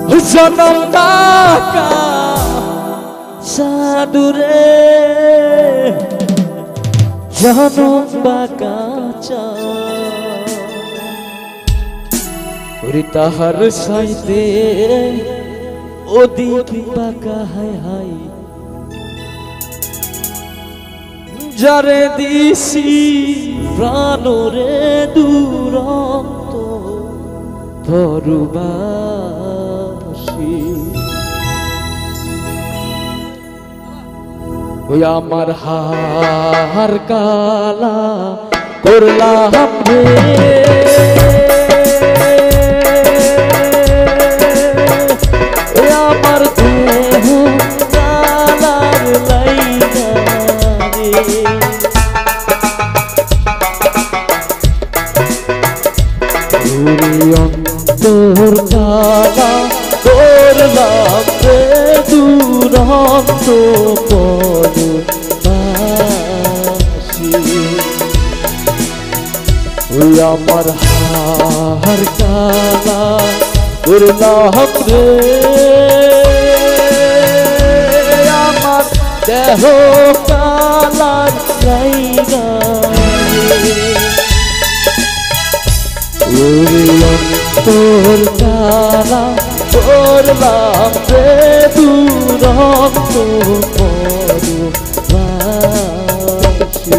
জনম বাঁকা সাধুরে জনম বাঁকা ওরে তাহার সাইতে ওদিক বাঁকা হায় হায় যারে দিছি প্রাণরে দুরন্ত ধরুবাসী ওই আমার হার কালা করলাম রে ওই আমার দেহ কালার লাইগা রে অন্তর কালা করলাম রে দুরন্ত পরবাসী ওই আমার হার কালা করলাম রে আমার দেহ কালার জায়গা তোর কালা করলাম রে দুরন্ত পরবাসী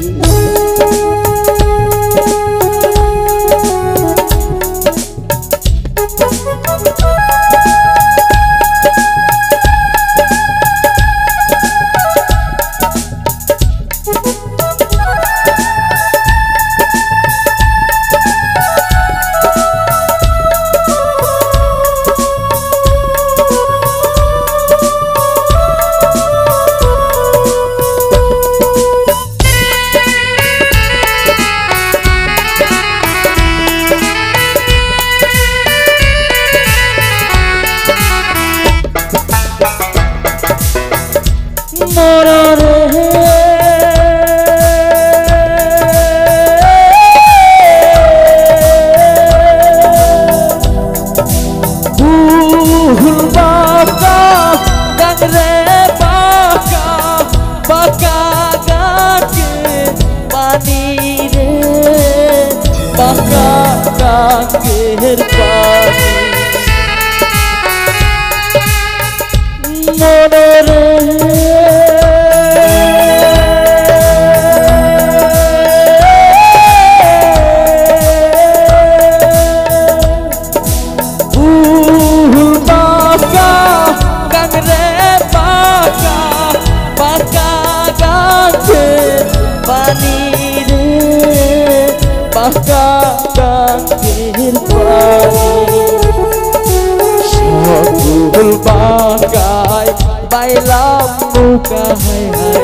সকল বাগায় বাইলাম নৌকা হায় হায়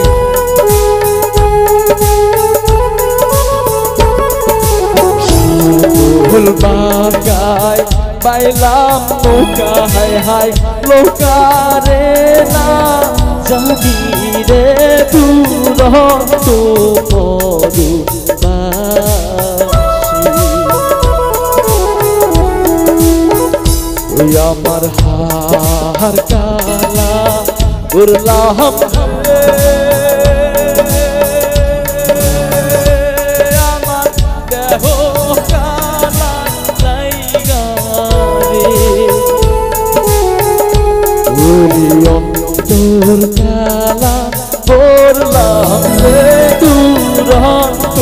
সকল বাগায় বাইলাম নৌকা হায় হায় নৌকা রে না জানি রে দুরন্ত ওই আমার হার কালা করলাম আমার দেহ কালা জায়গা রে ওই অন্তর কালা করলাম রে দুরন্ত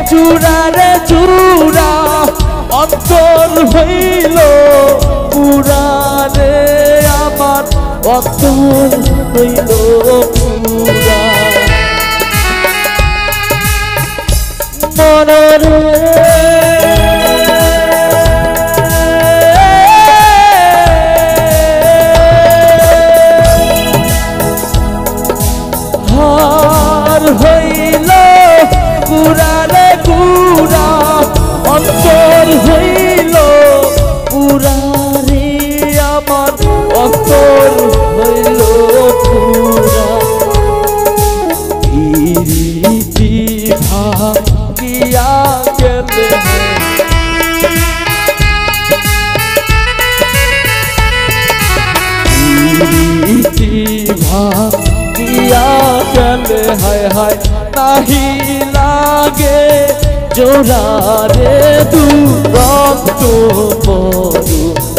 চূড়া রে চূড়া অন্তর হইল পুরা রে আমার অন্তর হইল পুরা মনরে হার হইল পুরা রে পুরা অন্তর হইল পুরা রে আমার অন্তর হইল পুরা ইরিটি ভাঙিয়া গেলে ইরিটি ভাঙিয়া গেলে হায় হায় নাহি লাগে জোড়া রে দুরন্ত মরু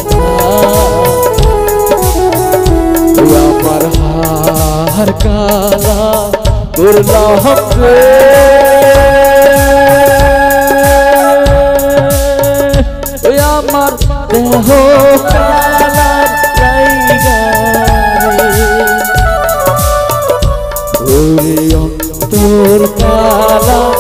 আমার হার কালা করলাম রে আমার দেহ কালার জায়গা রে অন্তর কালা